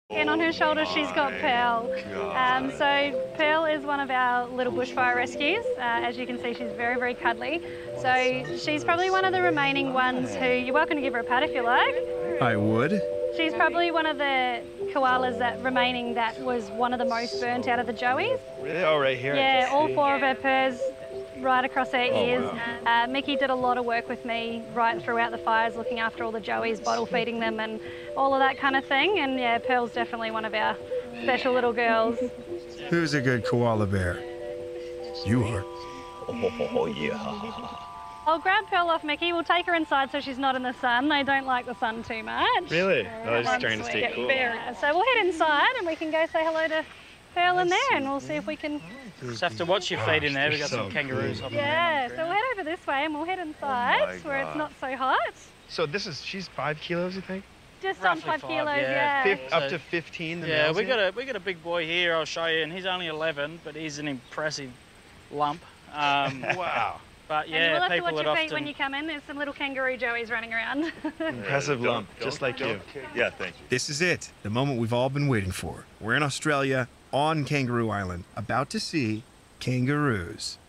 And on her shoulder, she's got Pearl. So Pearl is one of our little bushfire rescues. As you can see, she's very, very cuddly. So she's probably one of the remaining ones who, you're welcome to give her a pat if you like. I would. She's probably one of the koalas that was one of the most burnt out of the joeys. Really? Oh, right here. Yeah, all four of her purrs right across her ears. Wow. Mickey did a lot of work with me right throughout the fires, looking after all the joeys, bottle feeding them and all of that kind of thing. And yeah, Pearl's definitely one of our special little girls. Who's a good koala bear? You are. Oh, yeah. I'll grab Pearl off Mickey. We'll take her inside so she's not in the sun. They don't like the sun too much. Really? No, just trying to stay cool. So we'll head inside and we can go say hello to Pearl in there and we'll see if we can... Just have to watch your feet in there. We've got some kangaroos hopping around. Yeah, so we'll head over this way and we'll head inside where it's not so hot. So she's 5 kilos, you think? Just on 5 kilos, yeah. Up to 15. Yeah, we got a big boy here. I'll show you, and he's only 11, but he's an impressive lump. Wow. But yeah, and we'll have to watch people your feet often... when you come in. There's some little kangaroo joeys running around. Impressive lump, just like you. Yeah, thank you. This is it, the moment we've all been waiting for. We're in Australia, on Kangaroo Island, about to see kangaroos.